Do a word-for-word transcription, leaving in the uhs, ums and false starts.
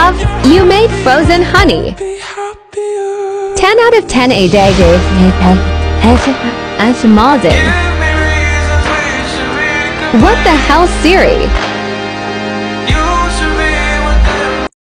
love, you made frozen honey. ten out of ten a day gave me as as amazing. What the hell, Siri?